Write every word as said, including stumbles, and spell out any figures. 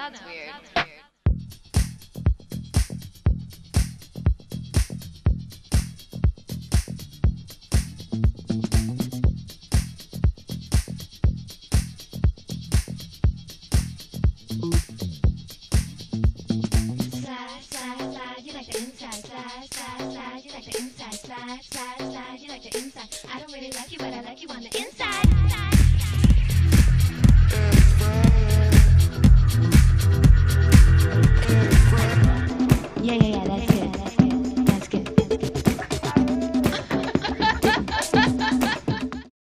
That's weird. Slide, slide, slide, you like the inside. Slide, slide, slide, you like the inside. Slide, slide, slide, you like the inside. I don't really like you, but I like you on the inside.